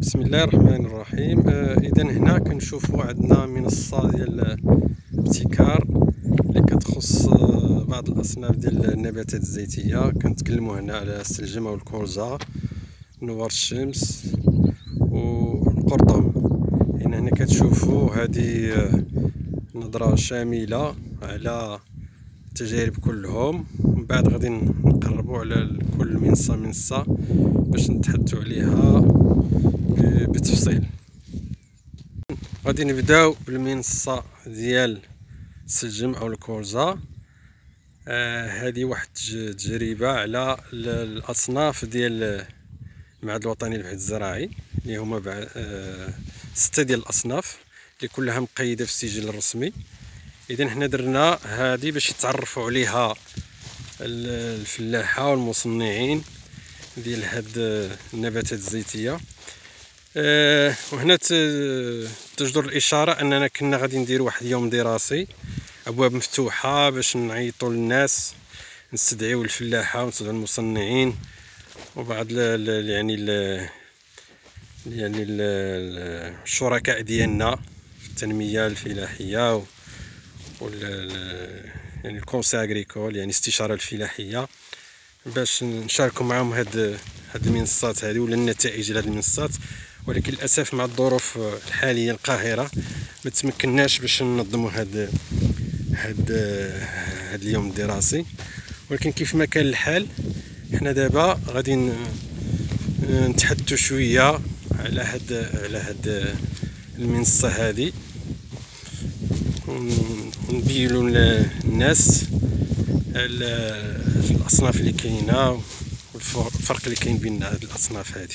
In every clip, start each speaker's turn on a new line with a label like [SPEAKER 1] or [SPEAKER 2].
[SPEAKER 1] بسم الله الرحمن الرحيم. اذا هنا كنشوفوا عندنا منصه ديال ابتكار اللي كتخص بعض الاصناف ديال النباتات الزيتيه. كنتكلموا هنا على السلجم او الكولزا، نوار الشمس والقرطم. هنا كتشوفوا هذه نظره شامله على التجارب كلهم. من بعد غادي نقربوا على كل منصه باش نتحدثوا عليها بتفصيل. غادي نبداو بالمنصه ديال السلجم او الكولزا. هذه واحد التجربه على الاصناف ديال المعهد الوطني للبحث الزراعي اللي هما 6 ديال الاصناف اللي كلها مقيده في السجل الرسمي. اذا حنا درنا هذه باش يتعرفوا عليها الفلاحه والمصنعين ديال هاد النباتات الزيتيه. وهنا تجدر الاشاره اننا كنا غادي ندير واحد اليوم دراسي، ابواب مفتوحه باش نعيطوا للناس، نستدعيو الفلاحه ونستدعيو المصنعين وبعض الشركاء ديالنا في التنميه الفلاحيه يعني الكونسي اغريكول، يعني الاستشاره الفلاحيه، باش نشاركوا معهم هاد المنصات هذه ولا النتائج ديال هاد المنصات. ولكن للاسف مع الظروف الحاليه القاهره ما تمكناش باش ننظموا هاد اليوم الدراسي. ولكن كيف ما كان الحال حنا دابا غادي نتحدثوا شويه على هاد المنصه هذه ونبينوا للناس الاصناف اللي كاينه والفرق اللي كاين بين هاد الاصناف هذه.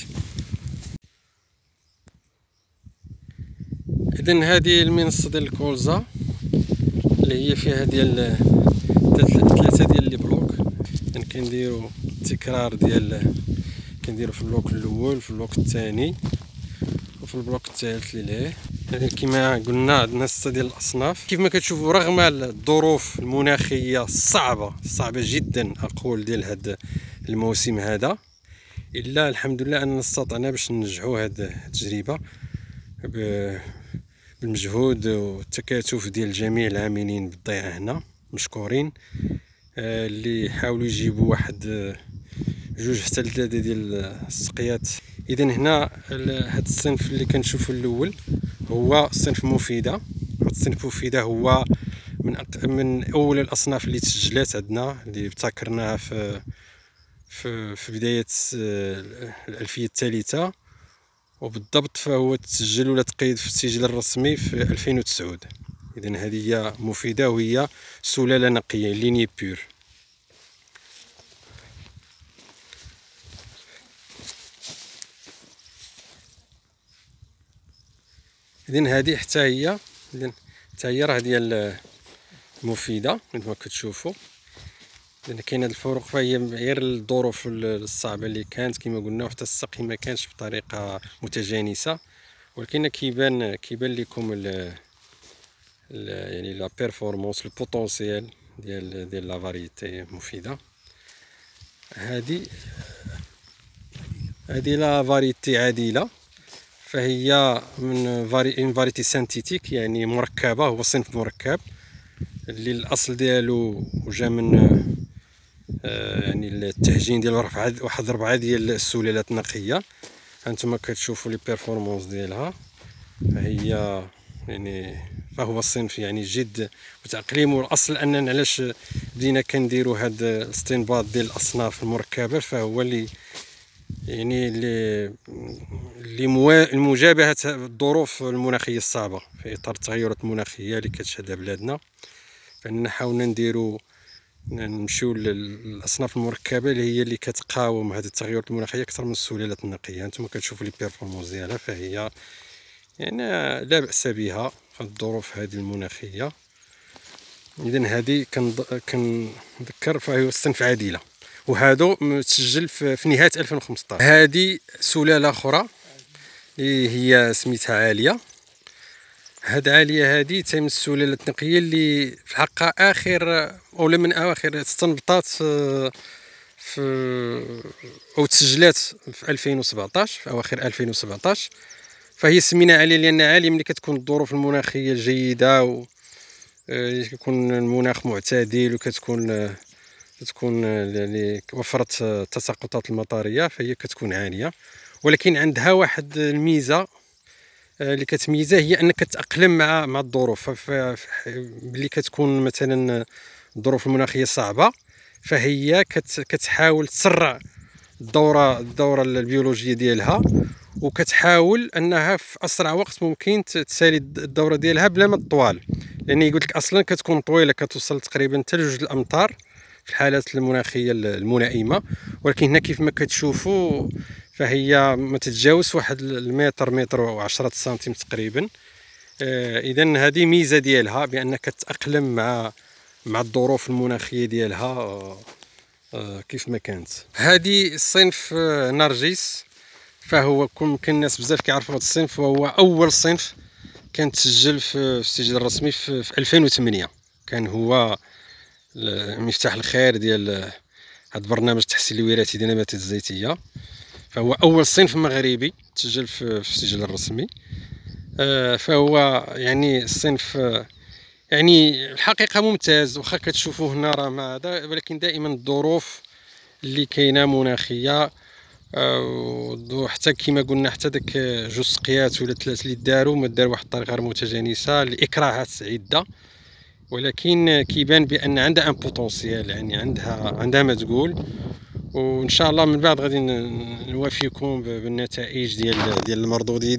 [SPEAKER 1] اذن هذه المنصه ديال الكولزا اللي هي فيها ديال 3 ديال لي بلوك. يعني كنديروا التكرار كنديروا في البلوك الاول، في البلوك الثاني وفي البلوك الثالث اللي يعني كما قلنا عندنا 6 ديال الاصناف. كيف ما كتشوفوا رغم الظروف المناخيه الصعبه جدا اقول ديال هذا الموسم هذا، الا الحمد لله اننا استطعنا باش ننجحوا هذه التجربه بالمجهود والتكاتف ديال جميع العاملين بالضيعه هنا، مشكورين. اللي حاولوا يجيبوا واحد 2 حتى 3 ديال السقيات. اذا هنا هذا الصنف اللي كنشوفوا الاول هو صنف مفيده. هذا الصنف مفيده هو من اول الاصناف اللي تسجلات عندنا، اللي ابتكرناها في بدايه الالفيه الثالثه، وبالضبط فهو تسجل ولا تقيد في السجل الرسمي في 2009. اذا هذه هي مفيده وهي سلاله نقيه ليني بور. اذن هذه حتى هي راه ديال مفيده كما كتشوفوا. لان كاين هاد الفروق، فهي غير الظروف الصعبه اللي كانت كما قلنا، وحتى السقي ما كانش بطريقه متجانسه. ولكن كيبان لكم يعني لا بيرفورمانس، البوتونسيال ديال لا فاريتي مفيده. هذه لا فاريتي عادله، فهي من فاريتي سانتيتيك، يعني مركبه، هو صنف مركب اللي الاصل ديالو جا من يعني التهجين ديالو واحد 4 ديال السلالات نقيه. هانتوما كتشوفوا لي بيرفورمانس ديالها، فهي يعني فهو الصنف يعني جد متأقلم. والاصل اننا علاش بدينا كنديروا هاد الاستنباط ديال الاصناف المركبه، فهو اللي يعني لمجابهه الظروف المناخيه الصعبه في اطار التغيرات المناخيه اللي كتشهدها بلادنا. فاننا حاولنا نمشيو للاصناف المركبه اللي كتقاوم هذه التغيرات المناخيه اكثر من السلالات النقيه. انتم كتشوفوا لي بيرفورمانس ديالها، فهي يعني لا باس بها في الظروف هذه المناخيه. اذا هذه كنذكر فهي الصنف عادله، وهذا متسجل في نهايه 2015. هذه سلاله اخرى اللي هي سميتها عاليه. هاد عاليه هذه تاي من السلالات النقيه اللي في الحقيقه اخر اولا من اواخر استنبطات في او تسجلات في 2017 في اواخر 2017. فهي سمينا عليه لان عالي ملي كتكون الظروف المناخيه جيده و يكون المناخ معتدل وكتكون يعني وفرت التساقطات المطريه، فهي كتكون عاليه. ولكن عندها واحد الميزه اللي كتميزها، هي انك كتأقلم مع الظروف. ملي كتكون مثلا الظروف المناخيه صعبه، فهي كتحاول تسرع الدوره البيولوجيه ديالها، وكتحاول انها في اسرع وقت ممكن تسالي الدوره ديالها بلا ما تطوال. لان يقول لك اصلا كتكون طويله، كتوصل تقريبا حتى ل2 الامتار في الحالات المناخيه الملائمه. ولكن هنا كيف ما كتشوفوا فهي ما تتجاوز واحد المتر، متر و10 سنتيم تقريبا. اذا هذه ميزه ديالها، بانك تتاقلم مع الظروف المناخيه ديالها كيف ما كانت. هذه الصنف نرجس، فهو ممكن الناس بزاف كيعرفوا هذا الصنف، وهو اول صنف كان تسجل في السجل الرسمي في 2008. كان هو مفتاح الخير ديال هذا البرنامج التحسين الوراثي ديال النباتات الزيتيه. فهو اول صنف مغربي تسجل في السجل الرسمي. فهو يعني الصنف يعني الحقيقه ممتاز، واخا كتشوفوه هنا راه ما هذا، ولكن دائما الظروف اللي كاينه مناخيه وحتى كما قلنا حتى داك 2 سقيات ولا 3 اللي داروا ما دار واحد الطريقه غير متجانسه لاكراهات عده. ولكن كيبان بان عندها ان بوتونسيال، يعني عندها ما تقول. وان شاء الله من بعد غادي نوافيكم بالنتائج ديال المردوديه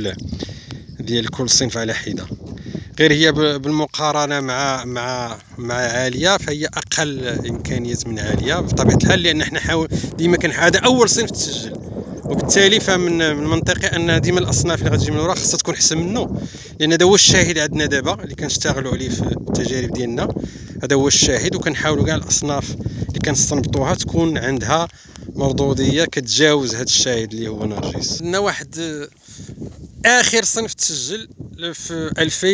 [SPEAKER 1] ديال كل صنف على حده. غير هي بالمقارنه مع عاليه، فهي اقل امكانيات من عاليه بطبيعه الحال، لان حنا ديما هذا اول صنف تسجل، وبالتالي فمن منطقي ان ديما الاصناف اللي غتجي من وراء خاصها تكون احسن منه، لان هذا هو الشاهد عندنا دابا اللي كنشتغلوا عليه في التجارب ديالنا. هذا هو الشاهد، وكنحاولوا كاع الاصناف اللي كنستنبطوها تكون عندها مردوديه كتجاوز هذا الشاهد اللي هو نرجس. عندنا واحد اخر صنف تسجل في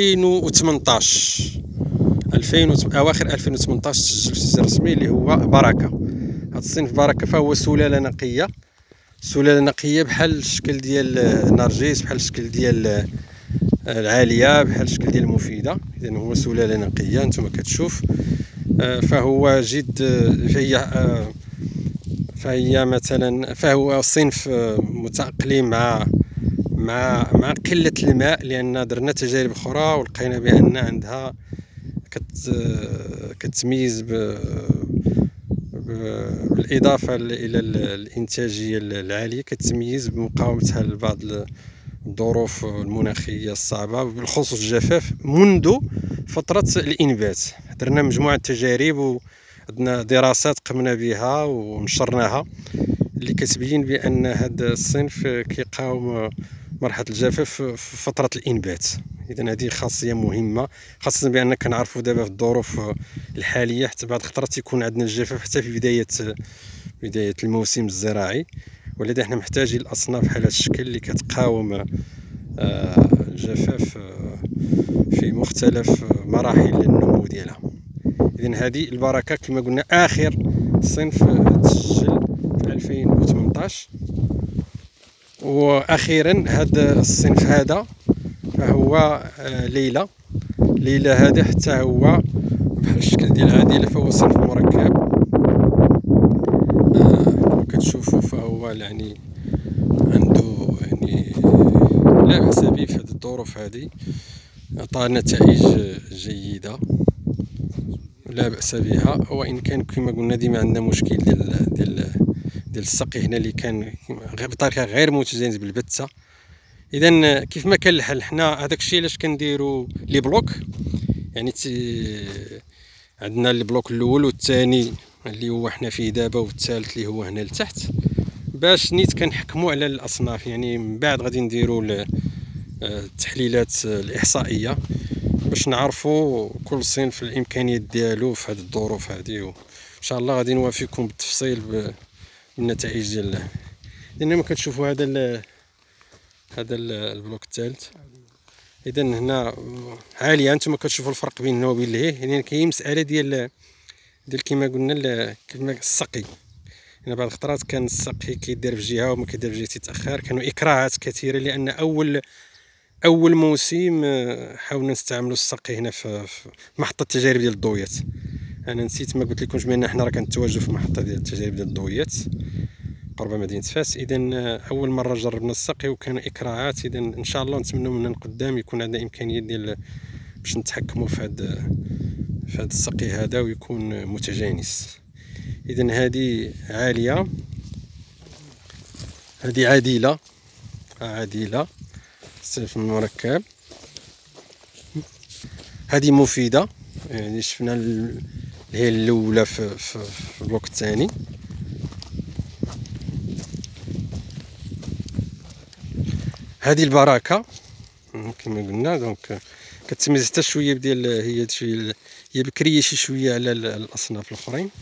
[SPEAKER 1] 2018 اواخر 2018 تسجل في السجل الرسمي، اللي هو بركه. هذا الصنف بركه فهو سلاله نقيه، بحال الشكل ديال النرجس، بحال الشكل ديال العاليه، بحال الشكل ديال المفيده. اذا هو سلاله نقيه انتم كتشوف. فهو فهو صنف متأقلم مع قلة الماء، لأن درنا تجارب أخرى ولقينا بأن عندها كتميز بالإضافة إلى الإنتاجية العالية، كتميز بمقاومتها لبعض الظروف المناخية الصعبة، بالخصوص الجفاف منذ فترة الإنبات. درنا مجموعة تجارب وعندنا دراسات قمنا بها ونشرناها، اللي كتبين بأن هذا الصنف كيقاوم مرحلة الجفاف في فترة الإنبات. إذا هذه خاصية مهمة، خاصة بأن كنعرفوا دابا في الظروف الحالية حتى بعض الخطرات يكون عندنا الجفاف حتى في بداية الموسم الزراعي. ولذا حنا محتاجين الأصناف بحال هذا الشكل اللي كتقاوم الجفاف في مختلف مراحل النمو ديالها. إذن هذه البركة كما قلنا آخر صنف تسجل في 2018. وأخيرا هذا الصنف هذا فهو ليلى هذا حتى هو بحال الشكل ديال عادله، فهو صنف مركب. كتشوفوا فهو يعني عنده يعني لا بأس به في هذه الظروف هذه، عطى نتائج جيدة لا بأس بها. وإن كان كما قلنا ديما عندنا مشكل ديال السقي هنا اللي كان بطريقة غير متجانسة بالبتة. إذا كيف ما كان الحل، حنا هذاك الشيء علاش كنديروا لي بلوك، يعني عندنا لي بلوك الاول والثاني اللي هو حنا فيه دابا، والثالث اللي هو هنا لتحت، باش نيت كنحكموا على الاصناف. يعني من بعد غادي نديروا التحليلات الاحصائيه باش نعرفوا كل صنف الامكانيات ديالو في هذه الظروف هذه. وان شاء الله غادي نوافيكم بالتفصيل بالنتائج ديال. لان ما كتشوفوا هذا البلوك الثالث. اذا هنا عاليه، انتم كتشوفوا الفرق بين هنا وبين لهيه. يعني كاين مساله ديال كما قلنا كما السقي. يعني بعض الخطرات كان السقي كيدير في جهه وما كيدير في جهه تيتاخر. كانوا اكراهات كثيره لان اول موسم حاولنا نستعملوا السقي هنا في محطه التجارب ديال الضويات. انا نسيت ما قلت لكمش بان حنا راه كنتواجدوا في محطه ديال التجارب ديال الضويات قرب مدينه فاس. اذا اول مره جربنا السقي وكانوا اكراهات. اذا ان شاء الله نتمنوا من قدام يكون عندنا امكانيات ديال باش نتحكموا في هذا السقي هذا ويكون متجانس. اذا هذه عاليه، هذه عادله الصنف المركب. هذه مفيده، يعني شفنا هي الاولى في البلوك الثاني. هذه البركه كما قلنا، دونك كتميز حتى شويه ديال هي بكريه شي شويه على الاصناف الاخرين.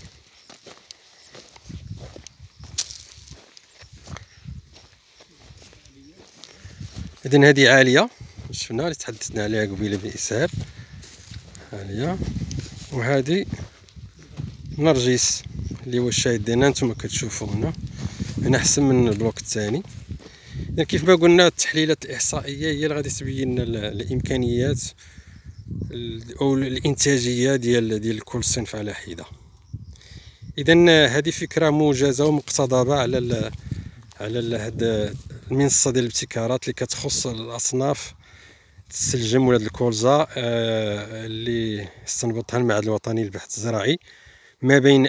[SPEAKER 1] اذن هذه عاليه شفنا اللي تحدثنا عليها قبيله باسهاب، عاليه. وهذه نرجس اللي هو الشاهد ديالنا نتوما كتشوفوا هنا احسن من البلوك الثاني. يعني كيف ما قلنا التحليلات الاحصائيه هي اللي غادي تبين الامكانيات او الانتاجيه ديال كل صنف على حده. اذا هذه فكره موجزه ومقتضبه على هاد المنصه ديال الابتكارات اللي كتخص الاصناف السلجم ولا الكولزا اللي استنبطها المعهد الوطني للبحث الزراعي ما بين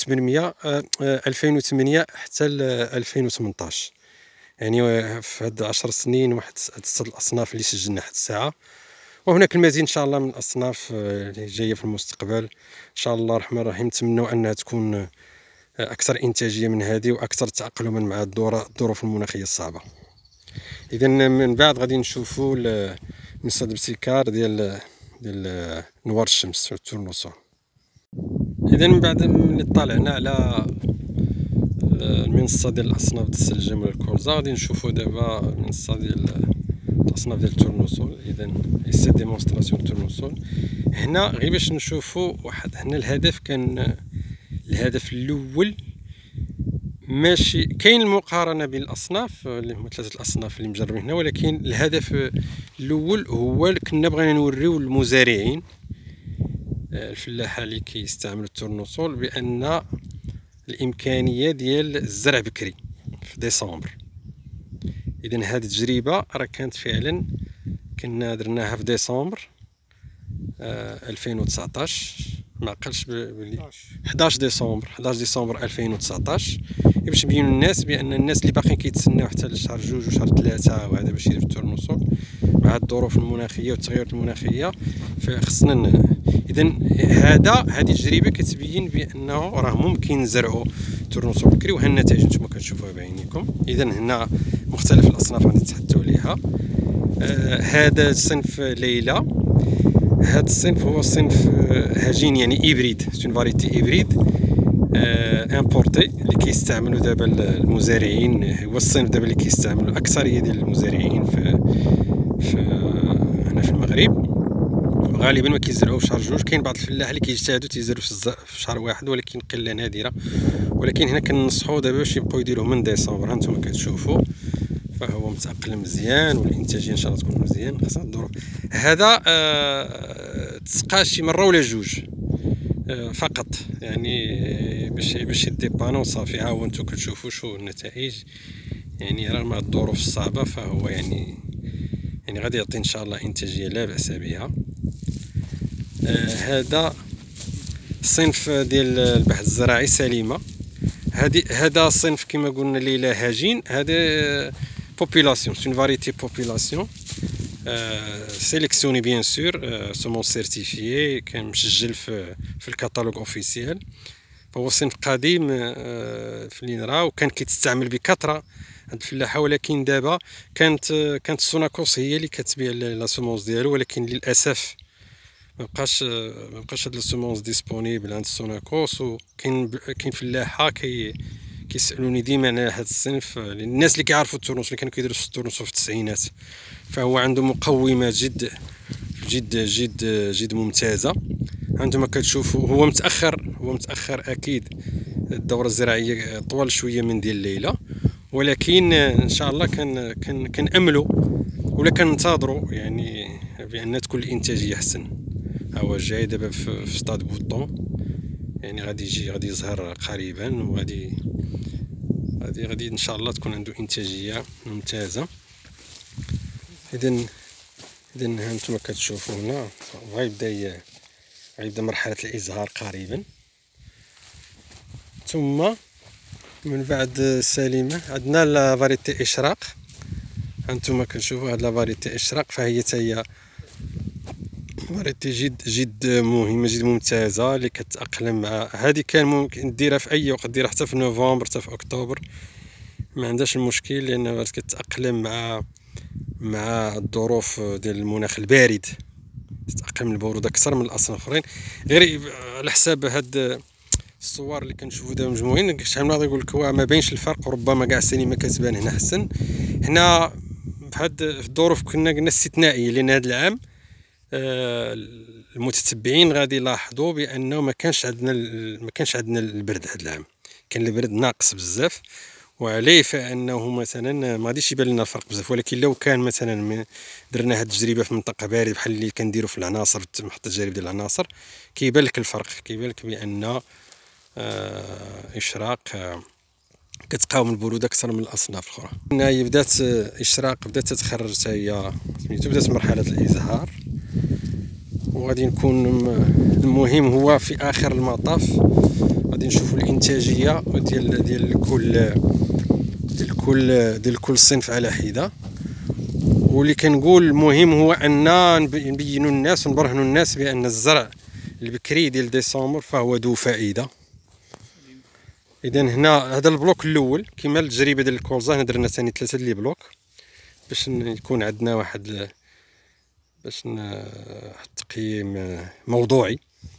[SPEAKER 1] 2008 حتى 2018. يعني في هاد 10 سنين واحد عدد الاصناف اللي سجلنا حتى الساعه، وهناك المزيد ان شاء الله من الاصناف اللي جايه في المستقبل ان شاء الله الرحمن الرحيم. نتمنوا انها تكون اكثر انتاجيه من هذه واكثر تاقلما مع الظروف المناخيه الصعبه. اذا من بعد غادي نشوفوا منصه الابتكار ديال نوار الشمس والتورنوسول. اذا من بعد ملي طلعنا على المنصه ديال الاصناف ديال السلجم ولا الكولزا، غادي نشوفوا دابا المنصه ديال الاصناف ديال التورنوسول. اذا اسي ديمونستراسيون التورنوسول هنا غير باش نشوفوا واحد. هنا الهدف كان الهدف الاول ماشي كاين المقارنه بين الاصناف اللي هما 3 الاصناف اللي مجربين هنا، ولكن الهدف الاول هو كنا بغينا نوريو المزارعين الفلاحه اللي كيستعملوا التورنوسول بان الامكانيه ديال الزرع بكري في ديسمبر. اذا هذه التجربه راه كانت فعلا كنا درناها في ديسمبر 2019 ما عقلش بلي 11 ديسمبر 2019 باش نبينوا للناس بان الناس اللي باقيين كيتسناو حتى لشهر 2 وشهر 3 وهذا باش يديروا التورنوسول مع الظروف المناخيه والتغيرات المناخيه فخصنا. اذا هذه التجربه كتبين بانه راه ممكن نزرعوا التورنوسول بكري، وها النتائج نتوما كتشوفوها بعينيكم. اذا هنا مختلف الاصناف غادي نتحدثوا عليها. هذا الصنف ليلى، هذا الصنف هو صنف هجين يعني هيبريد، سون فاريتي هيبريد امبورتي اللي كيستعملوا دابا المزارعين. هو الصنف دابا اللي كيستعملوا الاكثريه ديال المزارعين في هنا في المغرب. غالبا ما كيزرعوه في شهر 2. كاين بعض الفلاحه اللي كيجتهدوا تيزرعوا في شهر 1 ولكن قله نادره. ولكن هنا كننصحوا دابا باش يبقاو يديروه من ديسمبر. هانتوما كتشوفوا فهو متأقلم مزيان والانتاجيه ان شاء الله تكون مزيان. خاصنا الظروف هذا تسقى شي مره ولا جوج فقط، يعني باش يديبانا وصافي. ها هو انتم كتشوفوا شو النتائج. يعني رغم الظروف الصعبه فهو يعني غادي يعطي ان شاء الله انتاجيه لا باس بها. هذا صنف ديال البحث الزراعي سليمه. هذا صنف كما قلنا ليلى هجين. هذا population, c'est une variété population sélectionnée bien sûr, semence certifiée كان مسجل في الكاتالوج اوفيسيال. فهو صنف قديم في الينرا وكان كيتستعمل بكثره عند الفلاحه، ولكن دابا كانت سوناكوس هي اللي كتبيع لا سومونس ديالو، ولكن للاسف ما بقاش هاد لا سومونس ديسپونيبل عند سوناكوس. وكاين فلاحه كيسالوني ديما على هذا الصنف. الناس اللي كيعرفوا التورنوس اللي كانوا كيديروا التورنوس في التسعينات، فهو عنده مقومات جد ممتازه. هانتوما كتشوفوا هو متاخر اكيد الدوره الزراعيه طوال شويه من ديال الليله، ولكن ان شاء الله كنأملوا ولا كننتظروا يعني بان تكون الانتاجيه احسن. ها هو جاي دابا في ستاد بوطون، يعني غادي يظهر قريبا، وغادي ان شاء الله تكون عنده انتاجيه ممتازه. اذا ها انتم كتشوفوا هنا غيبدا مرحله الازهار قريبا. ثم من بعد سليمه عندنا لا فاريتي اشراق. هانتوما كتشوفوا هاد لا فاريتي اشراق، فهي هي فاريتي جد مهمه، جد ممتازه، اللي كتأقلم مع هذه. كان ممكن ديرها في اي وقت، ديرها حتى في نوفمبر حتى في اكتوبر، ما عندهاش المشكل، لان كتأقلم مع الظروف ديال المناخ البارد، تتأقلم البروده اكثر من الاصناف الاخرين. غير على حساب هاد الصور اللي كنشوفوا دابا مجموعين، شحال من واحد يقول لك ما باينش الفرق، وربما كاع السينما كتبان هنا احسن. هنا في الظروف كنا قلنا استثنائيه، لان هذا العام المتتبعين غادي يلاحظوا بانه ما كانش عندنا البرد هذا العام، كان البرد ناقص بزاف، وعليه فانه مثلا ما غاديش يبان لنا الفرق بزاف. ولكن لو كان مثلا درنا هذه التجربه في منطقه بارده بحال اللي كنديروا في العناصر، محطه التجارب ديال العناصر، كيبان لك الفرق، كيبان لك بان اشراق كتقاوم البروده اكثر من الاصناف الاخرى. هنا هي بدات اشراق، بدات تتخرج حتى هي سميتو، بدات مرحله الازهار، وغادي نكون المهم هو في اخر المطاف غادي نشوفوا الانتاجيه ديال كل صنف على حده. واللي كنقول المهم هو ان نبينوا الناس ونبرهنوا الناس بان الزرع البكري ديال ديسمبر فهو ذو فائده. اذا هنا هذا البلوك الاول كما التجربه ديال الكولزا، هنا درنا ثاني 3 لي بلوك باش يكون عندنا واحد تقييم موضوعي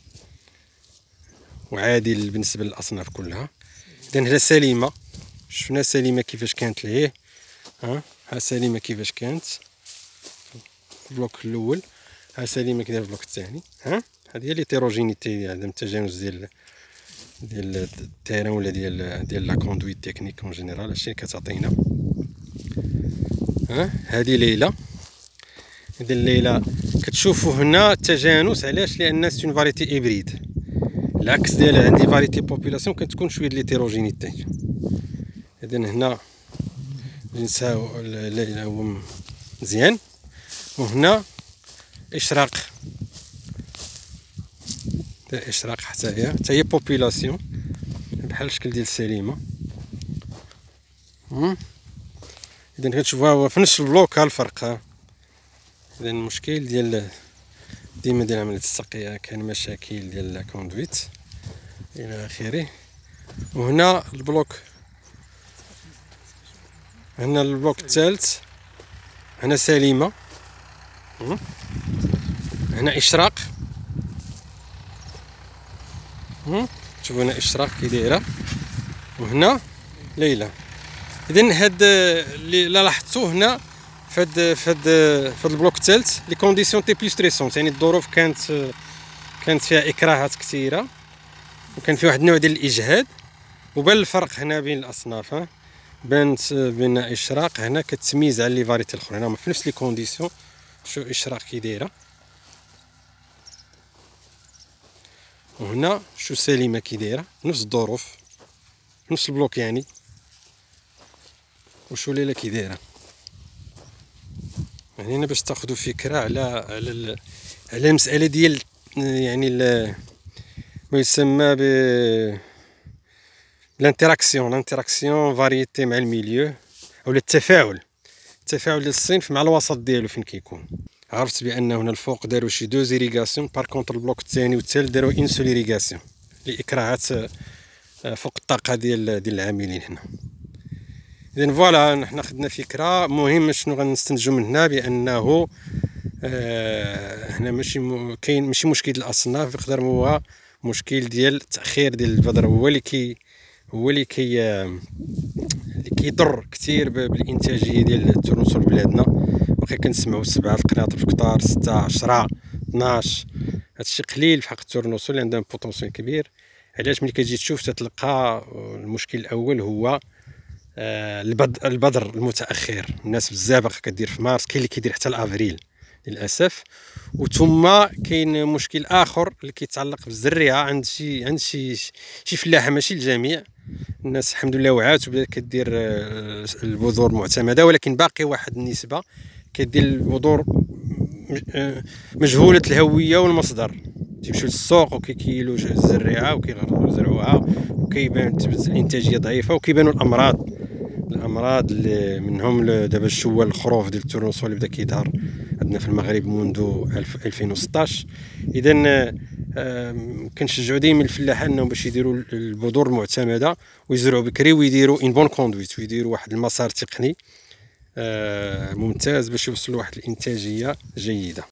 [SPEAKER 1] وعادل بالنسبه للاصناف كلها. اذا هنا سليمه، شفنا سليمه كيفاش كانت لهيه، ها سليمه كيفاش كانت البلوك الاول، ها سليمه كداير البلوك الثاني. هذه هي ليتيروجينيتي، عدم التجانس ديال التيران ولا ديال لا كوندويت تكنيك اون جينيرال، هادشي اللي كتعطينا. هذه ليله. اذا الليله كتشوفوا هنا التجانس، علاش؟ لان سي فاريتي هيبريد، العكس ديال عندي فاريتي بوبولاسيون كتكون شويه د ليتيروجينيتي. اذا هنا نساو الليله هو مزيان، وهنا اشراق، اشراق حتى هي بوبولاسيون بحال الشكل ديال السليمه. اذا كتشوفوها في نفس البلوك، ها الفرق. اذا المشكل ديما ديال عمليه السقيه كان مشاكل ديال لا كوندويت الى اخره. وهنا البلوك، هنا البلوك الثالث، هنا سليمه، هنا اشراق، شوفوا هنا اشراق كي دايره، وهنا ليله. اذا هاد اللي لاحظتوه هنا فهاد البلوك الثالث، لي كونديسيون تي بلو ستريسونت، يعني الظروف كانت فيها اكراهات كثيره، وكان فيه واحد النوع ديال الاجهاد، وبان الفرق هنا بين الاصناف. بانت بين اشراق هنا كتميز على لي فاريتي الاخرين، هما في نفس لي كونديسيون. شو اشراق كي دايره، وهنا شو سليمه كي دايره، نفس الظروف، نفس البلوك يعني. وشو ليله كي دايره. يعني هنا باش تاخذوا فكره على المساله ديال يعني ما يسمى ب الانتراكسيون فاريتي مع الميليو، او التفاعل ديال الصنف مع الوسط ديالو فين كيكون. عرفت بان هنا الفوق داروا شي 2 زيريغاسيون، بار كونطر البلوك الثاني والثالث داروا ان سول ايريغاسيون لاكراهات فوق الطاقه ديال العاملين هنا. اذا فوالا حنا خدنا فكره. مهم شنو غنستنتجوا من هنا، بانه هنا كاين ماشي مشكل الاصناف، يقدر هو مشكل ديال التاخير ديال البذر، هو اللي كيضر كثير بالانتاجيه ديال التورنسول بلادنا. بقى كنسمعوا 7 القناطر في كتار، 6 10 12، هادشي قليل في حق التورنسول اللي عندها بوتونسيال كبير. علاش؟ ملي كتجي تشوف تتلقى المشكل الاول هو البذر المتاخر. الناس بزاف باقا كدير في مارس، كاين اللي كيدير حتى لافريل للاسف. وثم كاين مشكل اخر اللي كيتعلق بالزريعه عند شي فلاحه، ماشي الجميع. الناس الحمد لله وعات وبدات كدير البذور معتمده، ولكن باقي واحد النسبه كدير البذور مجهوله الهويه والمصدر. تيمشيو للسوق وكيكيلوا الزريعه وكيزرعوها، وكيبان الانتاجيه ضعيفه، وكيبانوا الامراض اللي منهم دابا الشوال الخروف ديال التورنسول اللي بدا كيظهر عندنا في المغرب منذ 2016. اذا كنشجعوا دائما الفلاحه انهم باش يديروا البذور المعتمده ويزرعوا بكري ويديروا ان بون كوندويت، ويديروا واحد المسار تقني ممتاز باش يوصلوا لواحد الانتاجيه جيده.